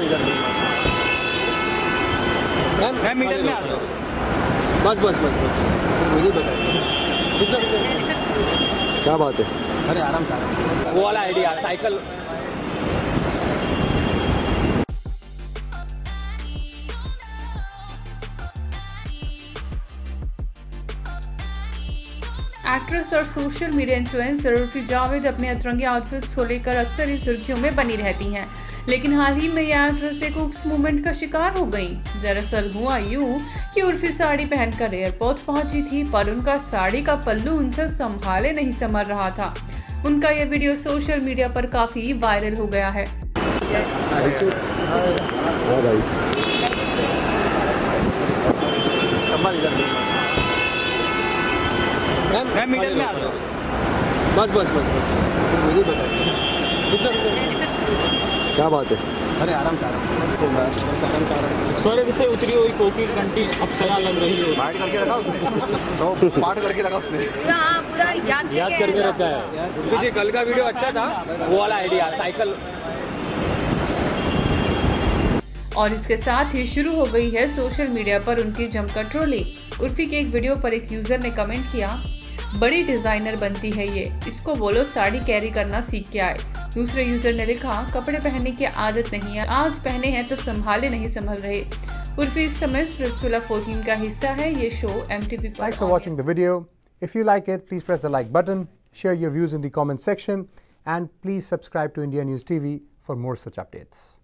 संभाल इधर मैं मीटर में आता हूँ। बस बस बस बस मुझे बताइए क्या बात है। अरे आराम से वो वाला आइडिया साइकिल। एक्ट्रेस और social media influencer Urfi Javed अपने अतरंगी आउटफिट्स को लेकर अक्सर ही सुर्खियों में बनी रहती हैं, लेकिन हाल ही में यह एक्ट्रेस एक उप्स मोमेंट का शिकार हो गई। दरअसल हुआ यूं कि उर्फी साड़ी पहनकर एयरपोर्ट पहुंची थी, पर उनका साड़ी का पल्लू उनसे संभाले नहीं संभल रहा था। उनका यह वीडियो सोशल मीडिया पर काफी वायरल हो गया है। मैं मीटर में आता हूँ। बस बस बस बस मुझे बताइए क्या बात है। अरे आराम से सौरभ से उतरी हुई कोकी घंटी अब सया लग रही है। पार्ट करके रखा उसने तो पार्ट करके रखा उसने पूरा याद करके रखा है। मुझे कल का वीडियो अच्छा था, वो वाला आइडिया साइकिल। और इसके साथ ही शुरू हो गई है सोशल मीडिया पर उनकी जमकर ट्रोलिंग। उर्फी के एक वीडियो पर एक यूजर ने कमेंट किया, बड़ी डिजाइनर बनती है ये, इसको बोलो साड़ी कैरी करना सीख के आए। दूसरे यूजर ने लिखा, कपड़े पहनने की आदत नहीं है, आज पहने हैं तो संभाले नहीं संभल रहे। उर्फी इस समय स्प्लिट्सविला 14 का हिस्सा है। ये शो MTV पर। Thanks for watching the video. If you like it, please press the like button, share your views in the comment section, and please subscribe to India News TV for more such updates.